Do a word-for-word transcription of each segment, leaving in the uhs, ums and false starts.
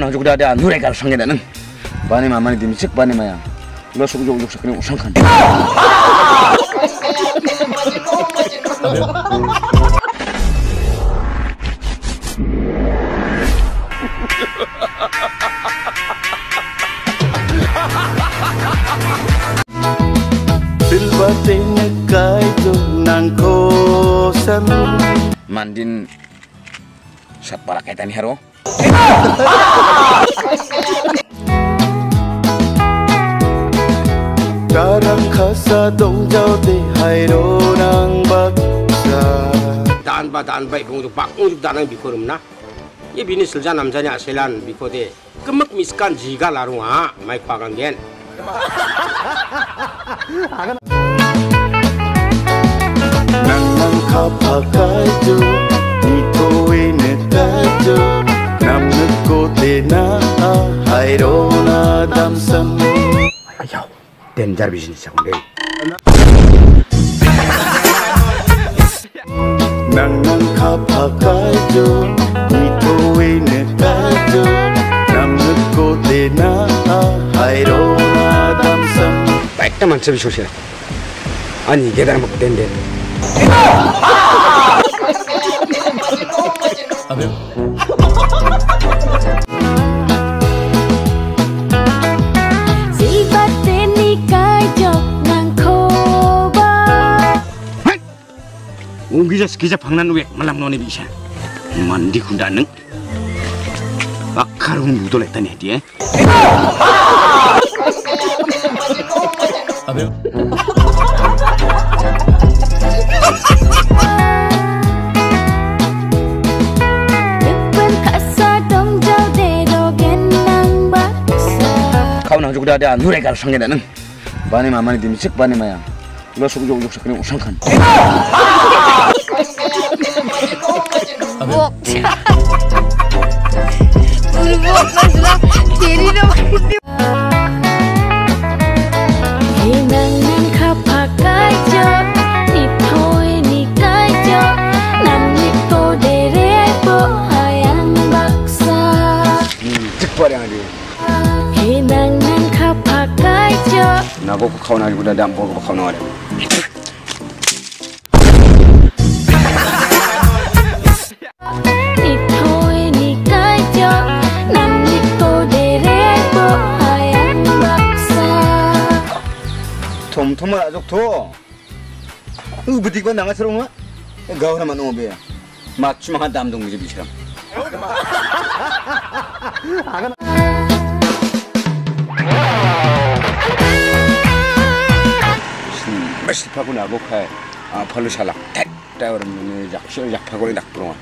nang juga ada nurai kal sange dan bani mama ni dimicik bani maya lo suku jauh jauh sekali usang kan silbatnya kayu nang kosan mandin sat para kaitan hero Karang khasa dong jauh de hairo nang baksa dan badan baik untuk pak untuk danang bikorum na ye bini selja namjanya selan bikode kemek miskan jiga larunga mai pagangen nang nang kapakai jo nitoe netajo nam nukote na hairo na damsam ayo danger bisnis aku deh nang nang kapakai jo nitoe netajo nam nukote na hairo na damsam baik teman sebisosnya ani gedar mak denden unggi jas kija pangnan wek malam noni bisa mandi kundaneng bakar ung budol etani dia abe kau nang juga ada nurai kal sange dan bani mama ni dimicik bani maya lo suku jauh jauh sekali usang kan Bok, bok masalah jadi nama itu. Hinang nang kapakai jo, nitoe nikai jo, nam niko derebo hayang baksa. cepat yang ada Hinang nang kapakai jo. nago kau nang juga ada ampun kau nang ada Tom Tom lah jok to, u betik pun nangat serumah, gau nama nong be, mat cuma kan dam dong bisa bicara. Mesti pakai nago kai, palu salak, tek, tek orang ni jak jak pakai nak perang.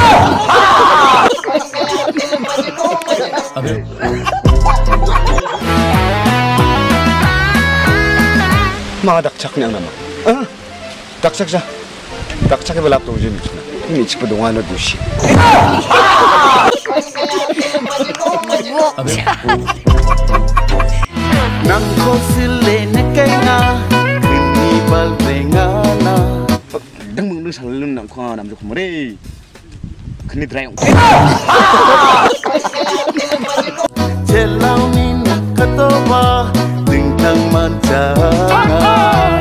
Mak dakcak ni ang nama, ah, dakcak sah, dakcak ke belap tu je ni cina, ini cepat dongan ada dusi. nang kosile nekenga kini balbengana Deng mung deng sang lun nam kau nam jok meri, kini terayong. celau ni nak ketoba tentang mancana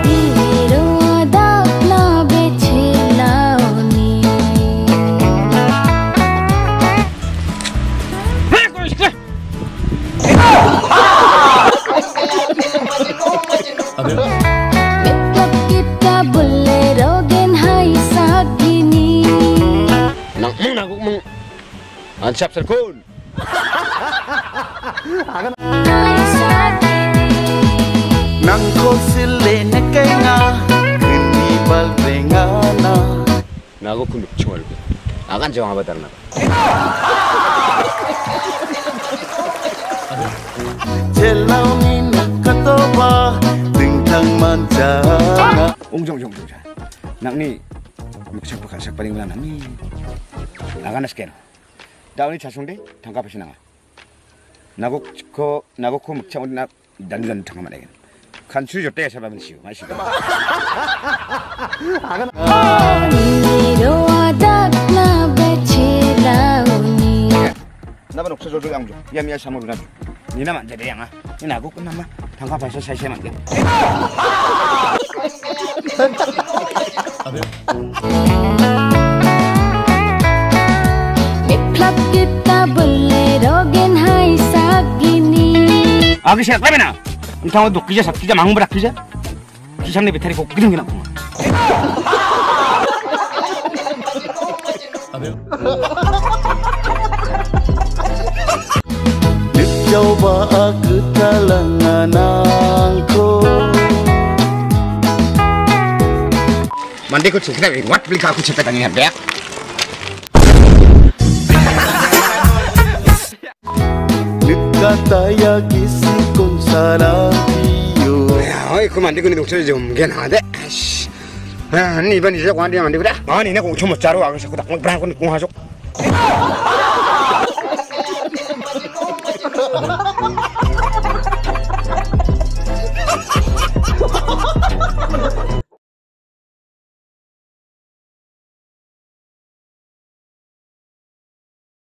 Kita boleh rogen hai sagini. Nang mung nang mung, ansap serkun. Hai sagini. nang kosile nekenga kini balbengana Nago kun cuma, akan jawab apa ternak. celau ni nak ketoba tentang mancana Ungjong jong jong. Nak ni, muksak pakai sak paling lama ni. Akan asken. Dah ni casung deh, tangkap apa sih nanga. Nago ko nago ko muksak ni nak dan dan tangkap mana kan. Kan suju jote ya sebab mesiu, masih. Napa nak 저도 양주 야미야 삼으로 나 니나 만져대 양아 니 나고 끝나마 당가 봐서 살살 만게 Flip kita boleh rogen hai sagini. 아그 시작 빠베나 이탕어 녹기자 삭기자 망부라 기자 기상내 배탈이 꼭 기둥이 나구만 Coba aku talangan angko 만데 그 지키다 왜 왓 블리카 그 쳤다 당이 한데 Kata ya kisi kon sarang iyo 어이 그 만데 그 녹초리 좀 괜하대 아이씨 아, 니 이번 이제 관계 만데 그래? 아니 내가 오천 못 자로 와서 자꾸 딱 그래 공 하죠.